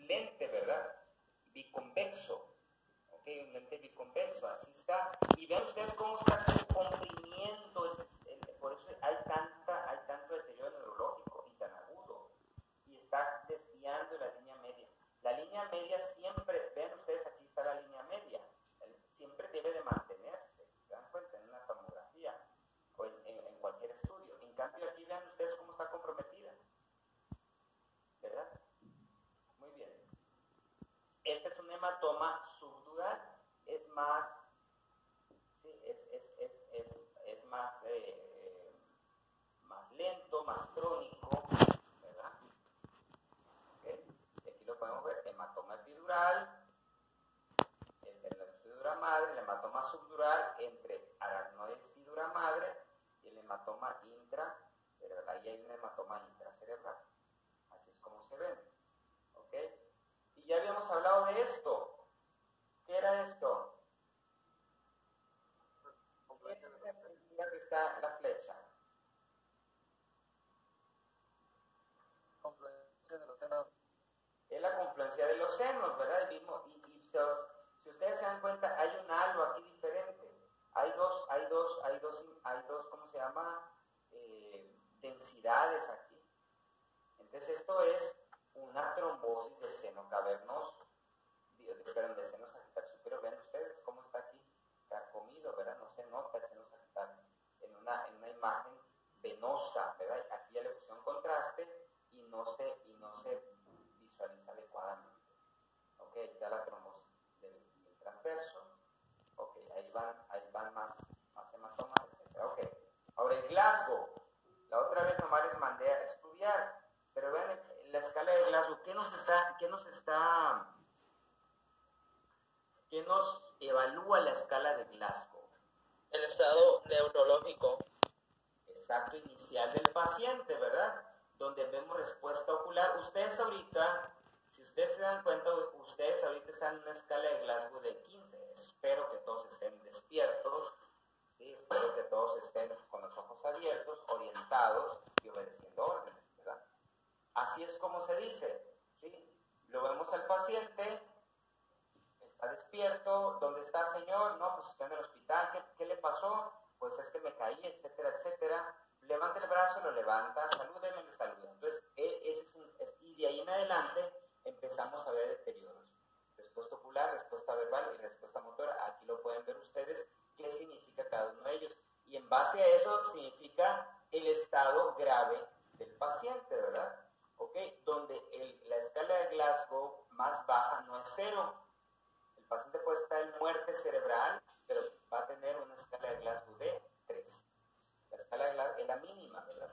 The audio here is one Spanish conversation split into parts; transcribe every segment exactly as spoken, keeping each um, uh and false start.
lente, ¿verdad? Biconvexo, ¿ok? Un lente biconvexo, así está. Y vean ustedes cómo está comprimiendo, el, el, por eso hay, tanta, hay tanto deterioro neurológico y tan agudo. Y está desviando la línea media. La línea media siempre, vean ustedes, aquí está la línea media, siempre debe de mantenerse, se dan cuenta, en una tomografía o en, en, en cualquier estudio. En cambio aquí vean ustedes cómo está comprometida, ¿verdad? Muy bien. Este es un hematoma subdural, es más, sí, es, es, es, es, es más, eh, más lento, más crónico, ¿verdad? Okay. Aquí lo podemos ver, hematoma epidural, dura madre, el hematoma subdural entre aracnoides y dura madre y el hematoma intracerebral. Ahí hay un hematoma intracerebral. Así es como se ven. ¿Ok? Y ya habíamos hablado de esto. ¿Qué era esto? ¿Qué es esa estructura que está en la flecha? Confluencia de los senos. Es la confluencia de los senos, ¿verdad? El mismo, y, y se os, si ustedes se dan cuenta, hay un halo aquí diferente. Hay dos, hay dos, hay dos, hay dos, ¿cómo se llama? Eh, densidades aquí. Entonces esto es una trombosis de seno cavernoso, perdón, de seno sagital superior. Vean ustedes cómo está aquí carcomido, ¿verdad? No se nota el seno sagital en una, en una imagen venosa, ¿verdad? Aquí ya le pusieron contraste y no se, y no se visualiza adecuadamente. Ok, ahí está la trombosis del, del transverso. Ok, ahí van, ahí van más, más hematomas, etcétera. Ok, ahora el Glasgow. La otra vez nomás les mandé a estudiar, pero vean la escala de Glasgow. ¿Qué nos está, qué nos está, qué nos evalúa la escala de Glasgow? El estado neurológico. Exacto, inicial del paciente, ¿verdad? Donde vemos respuesta ocular. Ustedes ahorita, si ustedes se dan cuenta, ustedes ahorita están en una escala de Glasgow de quince. Espero que todos estén despiertos, ¿sí? Espero que todos estén con los ojos abiertos, orientados y obedeciendo órdenes, ¿verdad? Así es como se dice, ¿sí? Lo vemos al paciente, está despierto. ¿Dónde está, señor? No, pues está en el hospital. ¿Qué, qué le pasó? Pues es que me caí, etcétera, etcétera. Levanta el brazo, lo levanta, salúdeme, le saluda. Entonces, ese es un, es, y de ahí en adelante empezamos a ver deterioros. Respuesta ocular, respuesta verbal y respuesta motora. Aquí lo pueden ver ustedes qué significa cada uno de ellos. Y en base a eso significa el estado grave del paciente, ¿verdad? ¿Ok? Donde el, la escala de Glasgow más baja no es cero. El paciente puede estar en muerte cerebral, pero va a tener una escala de Glasgow de tres. La escala de Glasgow es la mínima, ¿verdad?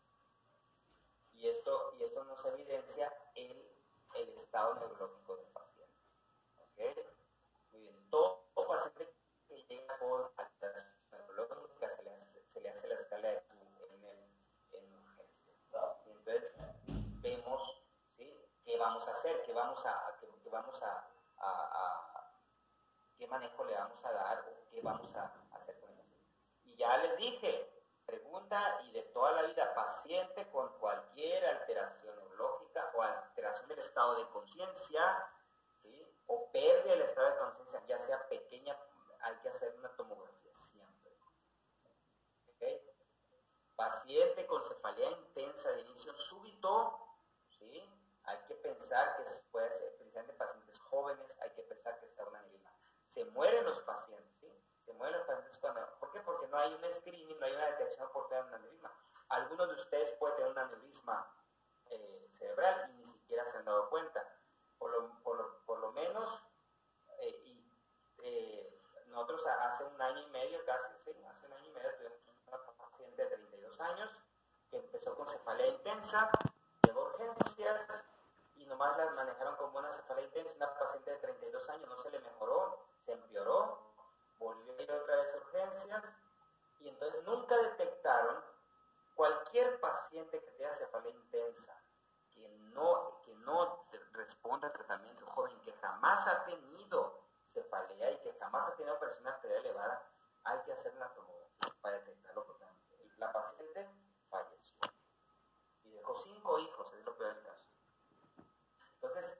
Y esto, y esto nos evidencia el, el estado neurológico del paciente. ¿Ok? Muy bien. Todo paciente que llega por alteración neurológica se le hace, se le hace la escala de Glasgow en, el, en urgencias. Y entonces vemos, ¿sí? ¿Qué vamos a hacer? ¿Qué vamos a, a, qué, qué vamos a, a, a qué manejo le vamos a dar o qué vamos a hacer con el paciente? Y ya les dije, pregunta y de toda la vida, paciente con cualquier alteración neurológica o alteración del estado de conciencia, ¿sí? O pérdida del estado de conciencia, ya sea pequeña, hay que hacer una tomografía siempre. ¿Okay? Paciente con cefalea intensa de inicio súbito, ¿sí? Hay que pensar que puede ser, precisamente pacientes jóvenes, hay que pensar que sea una aneurisma. Se mueren los pacientes, ¿sí? Se mueren los pacientes cuando... ¿Por qué? Porque no hay un screening, no hay una detección oportuna de un aneurisma. Algunos de ustedes pueden tener un aneurisma eh, cerebral y ni siquiera se han dado cuenta. Por lo, por lo, por lo menos, eh, y, eh, nosotros hace un año y medio casi, sí, hace un año y medio tuvimos una paciente de treinta y dos años que empezó con cefalea intensa, llegó a urgencias y nomás la manejaron como una cefalea intensa. Una paciente de treinta y dos años no se le mejoró, se empeoró, volvió a ir otra vez a urgencias y entonces nunca detectaron cualquier paciente que tenga cefalea intensa, que no, que no responda al tratamiento, joven, que jamás ha tenido cefalea y que jamás ha tenido presión arterial elevada, hay que hacer una tomografía para detectarlo totalmente. La paciente falleció y dejó cinco hijos, es lo peor del caso. Entonces, sí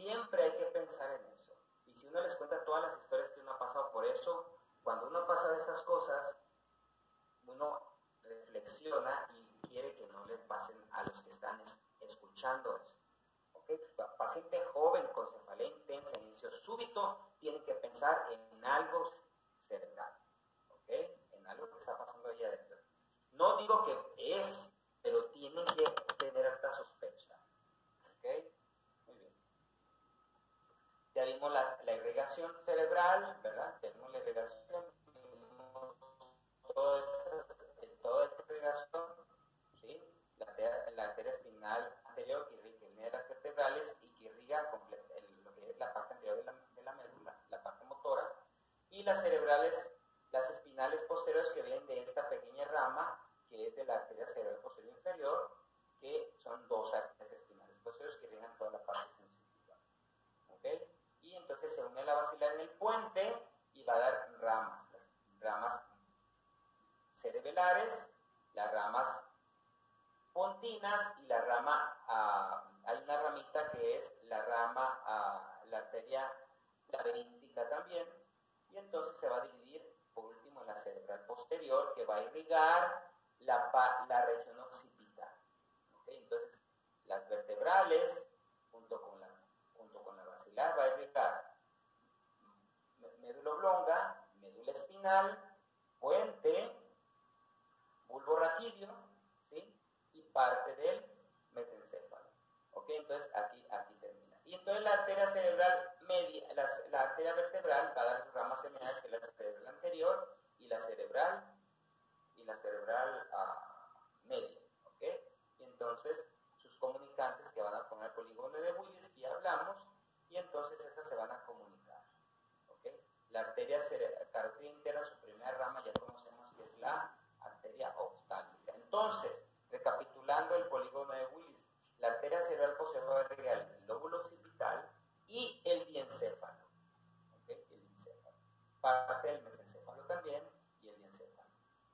siempre hay que pensar en eso. Y si uno les cuenta todas las historias que uno ha pasado por eso, cuando uno pasa de estas cosas, uno reflexiona y quiere que no le pasen a los que están es, escuchando eso. ¿Okay? Paciente joven con cefalea intensa, inicio súbito, tiene que pensar en algo cerebral, ¿okay? En algo que está pasando ahí adentro. No digo que es, pero tienen que tener alta sospecha. ¿Okay? Muy bien. Ya vimos las, la irrigación cerebral, ¿verdad? Ya vimos la irrigación, vimos toda esta, toda esta irrigación, ¿sí? La arteria, la arteria espinal anterior que irriga las vertebrales y que irriga completa, el, lo que es la parte anterior de la, de la médula, la parte motora, y las cerebrales, las espinales posteriores que vienen de esta pequeña rama, que es de la arteria cerebral posterior inferior, que son dos arterias espinales posteriores que irrigan toda la parte sensitiva. ¿Okay? Y entonces se une la basilar en el puente y va a dar ramas, las ramas cerebelares, las ramas pontinas y la rama, uh, hay una ramita que es la rama, uh, la arteria laberíntica también, y entonces se va a dividir por último en la cerebral posterior que va a irrigar la, la región occipital. ¿Okay? Entonces las vertebrales junto con la, junto con la basilar va a irrigar médula oblonga, médula espinal, puente, bulbo raquídeo, ¿sí? Y parte del mesencéfalo. ¿Ok? Entonces aquí, aquí termina. Y entonces la arteria cerebral media, la, la arteria vertebral va a dar sus ramas seminales, que es la cerebral anterior y la cerebral y la cerebral uh, media. ¿Ok? Y entonces sus comunicantes que van a formar el polígono de Willis, que ya hablamos, y entonces esas se van a comunicar. ¿Ok? La arteria carótida interna, su primera rama, ya conocemos que es la arteria oftálmica. Entonces, recapitulando el polígono de Willis, la arteria cerebral posterior va a irrigar el lóbulo occipital y el diencéfalo. ¿Okay? El diencéfalo. Parte del mesencéfalo también y el diencéfalo.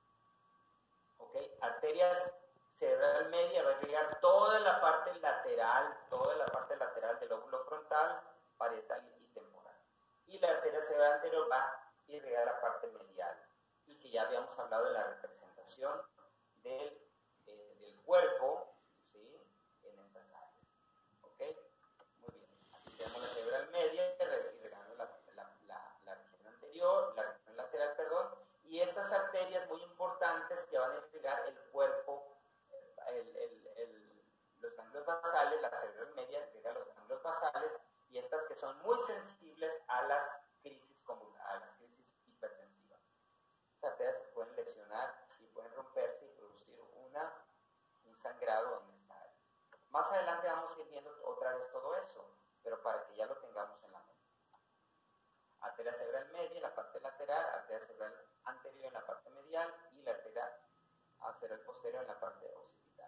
¿Okay? Arterias cerebral media va a irrigar toda la parte lateral, toda la parte lateral del lóbulo frontal, parietal y temporal. Y la arteria cerebral anterior va a irrigar la parte medial. Y que ya habíamos hablado de la representación del, eh, del cuerpo, ¿sí? En esas áreas. ¿Ok? Muy bien. Aquí tenemos la cerebral media irrigando la, la, la, la región anterior, la región lateral, perdón, y estas arterias muy importantes que van a irrigar el cuerpo, el, el, el, los ganglios basales, la cerebral media irriga los ganglios basales, y estas que son muy sensibles a las crisis convulsivas, a las crisis hipertensivas. Esas arterias se pueden lesionar y pueden romperse y producir una, un sangrado en esta área. Más adelante vamos a ir viendo otra vez todo eso, pero para que ya lo tengamos en la mente. Arteria cerebral media en la parte lateral, arteria cerebral anterior en la parte medial y la arteria cerebral posterior en la parte occipital.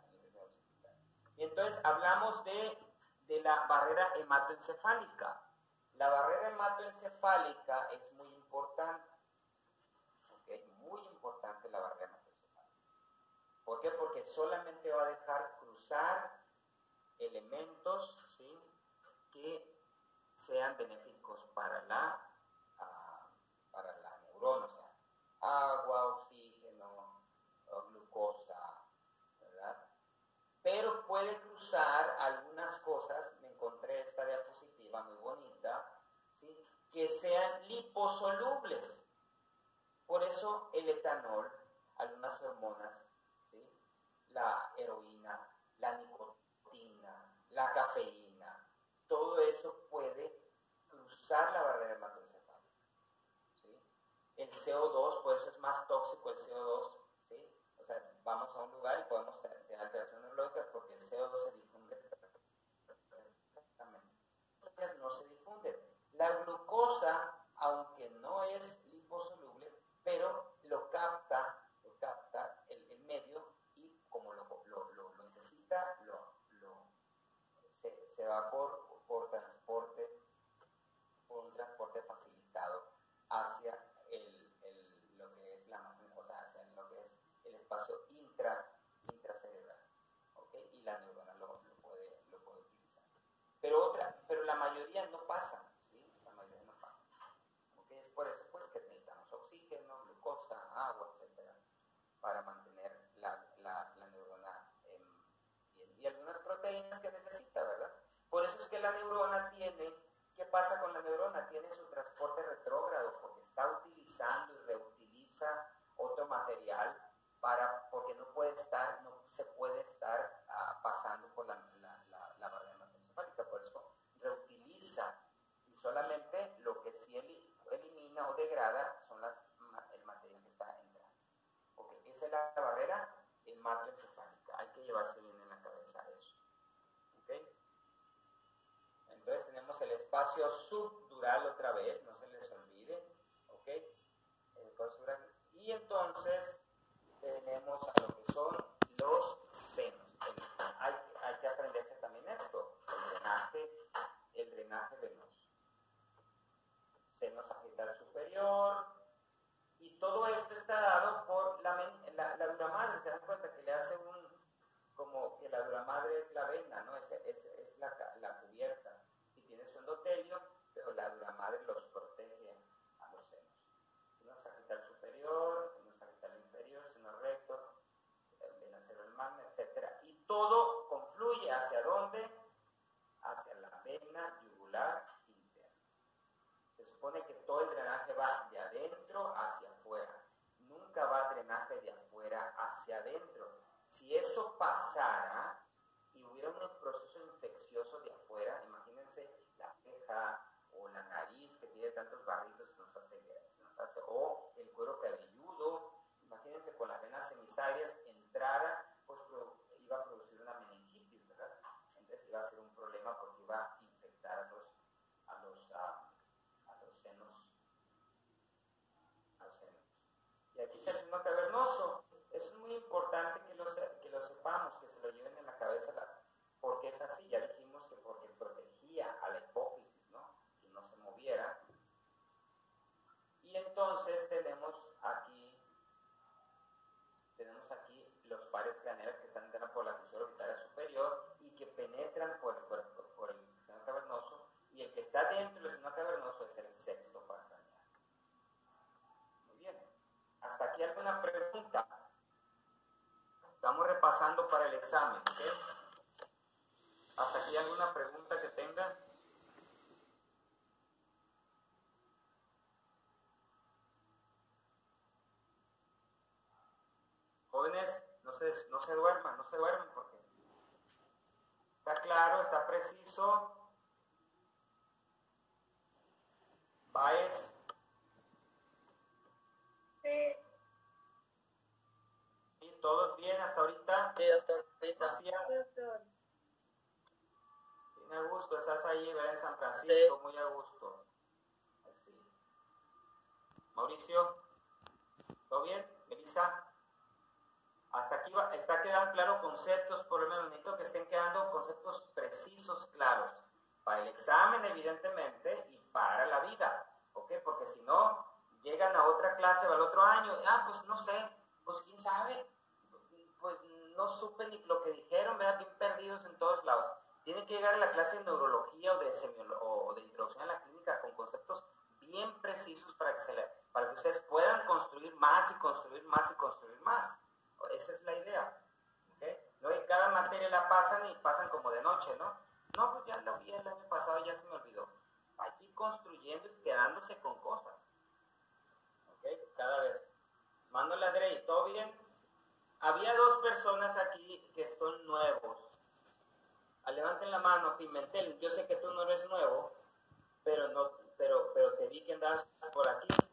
Y entonces hablamos de, de la barrera hematoencefálica. La barrera hematoencefálica es muy importante. Es muy importante la barrera hematoencefálica. ¿Por qué? Porque solamente va a dejar cruzar elementos, ¿sí? Que sean benéficos para la, uh, para la neurona, o sea, agua, oxígeno, glucosa, ¿verdad? Pero puede cruzar algunas cosas, me encontré esta diapositiva muy bonita, ¿sí? Que sean liposolubles. Por eso el etanol, algunas hormonas, ¿sí? La heroína, la nicotina, la cafeína, todo eso puede cruzar la barrera hematoencefálica, ¿sí? El C O dos, por eso es más tóxico el C O dos, ¿sí? O sea, vamos a un lugar y podemos tener alteraciones neurológicas porque el C O dos se difunde perfectamente. No se difunde. La glucosa, aunque no es liposoluble, pero lo capta, lo capta el, el medio y como lo, lo, lo, lo necesita, lo, lo, pasan, ¿sí? La mayoría no pasan. ¿Okay? Es por eso pues, que necesitamos oxígeno, glucosa, agua, etcétera, para mantener la, la, la neurona eh, bien. Y algunas proteínas que necesita, ¿verdad? Por eso es que la neurona tiene, ¿qué pasa con la neurona? Tiene su transporte retrógrado, porque está utilizando y reutiliza otro material, para, porque no puede estar, no se puede estar uh, pasando por la, la, la, la barrera hematoencefálica, por eso reutiliza, y solamente lo que sí elimina o degrada son las, el material que está entrando. Okay. Esa es la barrera hematoencefálica, hay que llevarse bien en la cabeza eso. ¿Okay? Entonces tenemos el espacio subdural otra vez, no se les olvide. ¿Okay? El espacio subdural. Y entonces tenemos a lo que son los senos. Hay, hay que aprenderse también esto, el drenaje, el drenaje venoso. Seno sagital superior, y todo esto está dado por la, la, la duramadre. Se dan cuenta que le hace un, como que la duramadre es la vena, ¿no? Es, es, es la, la cubierta. Si tienes un endotelio, pero la duramadre los protege a los senos. Seno sagital superior, seno sagital inferior, seno recto, vena cerebral magna, etcétera. Y todo confluye hacia dónde? Hacia la vena yugular interna. Se supone que todo el drenaje va de adentro hacia afuera. Nunca va drenaje de afuera hacia adentro. Si eso pasara y hubiera un proceso infeccioso de afuera, imagínense la ceja o la nariz que tiene tantos barritos que nos hace, nos hace, o el cuero cabelludo, imagínense con las venas hemisarias entrara, pues iba a producir una meningitis, ¿verdad? Entonces iba a ser un problema porque iba a infectar a los, a los, a, a los senos, a los senos. Y aquí está el seno cavernoso. Eso es muy importante que lo, que lo sepamos, que se lo lleven en la cabeza, la, porque es así. Ya dijimos que porque protegía a la hipófisis, ¿no? Que no se moviera. Y entonces tenemos aquí, tenemos aquí los pares craneales que están entrando por la fisura orbitaria superior y que penetran por, por, por, por el seno cavernoso, y el que está dentro del seno cavernoso es el sexto par craneal. Muy bien. ¿Hasta aquí alguna pregunta? Estamos repasando para el examen, ¿ok? ¿Hasta aquí alguna pregunta que tengan? Jóvenes, no se, no se duerman, no se duerman porque está claro, está preciso. ¿Baez? Sí. ¿Sí? ¿Todos bien hasta ahorita? Sí, hasta ahorita. Macías. Doctor. Bien a gusto, estás ahí, ¿verdad? En San Francisco, sí. Muy a gusto. Así. Mauricio, ¿todo bien? Elisa. Hasta aquí va, está quedando claro conceptos, por lo menos necesito que estén quedando conceptos precisos, claros, para el examen evidentemente y para la vida, ¿ok? Porque si no, llegan a otra clase o al otro año, ah, pues no sé, pues quién sabe, pues no supe ni lo que dijeron, ¿verdad? Bien perdidos en todos lados. Tienen que llegar a la clase de neurología o de, semiolo- o de introducción a la clínica con conceptos bien precisos para que, se le, para que ustedes puedan construir más y construir más y construir más. Esa es la idea, ¿okay? No, y cada materia la pasan y pasan como de noche, ¿no? No, pues ya la vi el año pasado, ya se me olvidó. Hay que ir construyendo y quedándose con cosas, ¿ok? Cada vez. Mándole a Andrei, ¿todo bien? Había dos personas aquí que son nuevos. Ah, levanten la mano, Pimentel, yo sé que tú no eres nuevo, pero, no, pero, pero te vi que andabas por aquí.